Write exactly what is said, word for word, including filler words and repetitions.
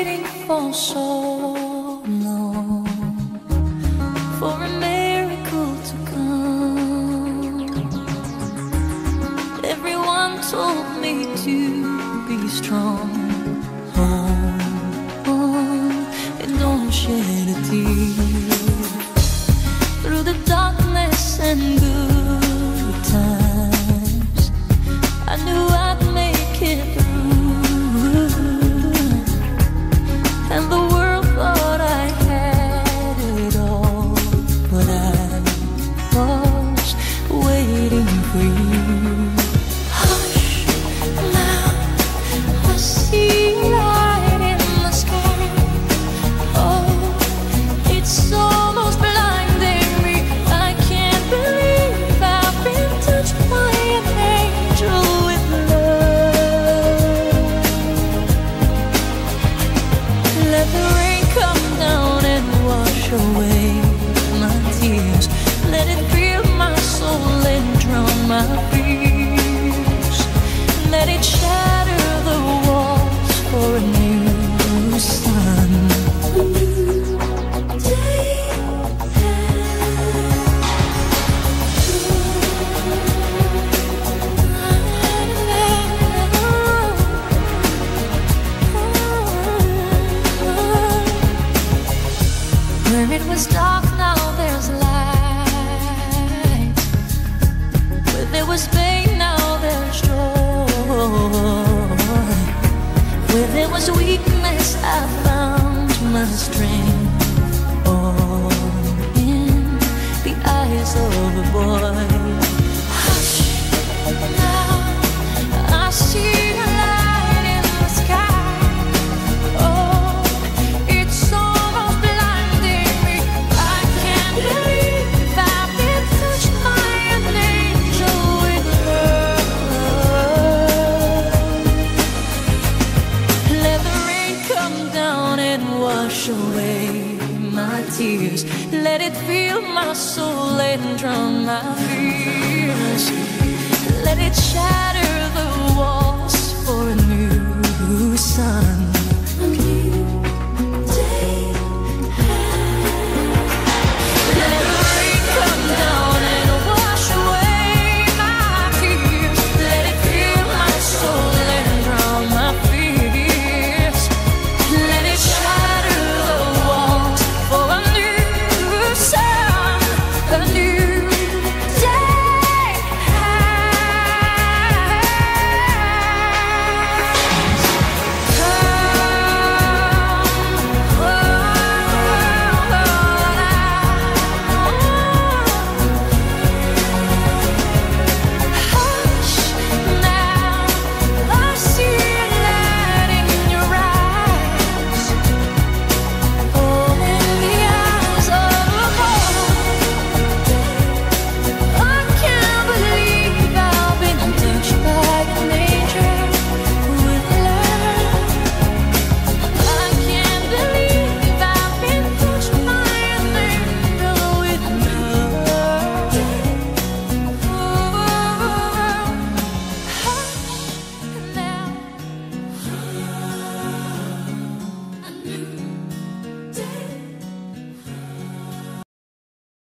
waiting for so long for a miracle to come. Everyone told me to be strong. Hold on and don't shed a tear. Through the darkness and good times, I knew I'd make it through. And the world thought I had it all, but I was waiting for you. Hush, now I see light in the sky. Oh, it's almost blinding me. I can't believe I've been touched by an angel with love. Let the rain come down and wash away my tears. Let it fill my soul and drown my fears. Let it shatter the walls for a new sun. A new day. Where it was dark, now there's light. Where there was pain, now there's joy. Where there was weakness, I found my strength. All in the eyes of a boy. Hush, now I see a light in the sky. Oh, it's almost blinding me. I can't believe I've been touched by an angel with love. Let the rain come down and wash away my tears. Let it fill my soul and drown my fears. Let it shatter the walls for a new sun.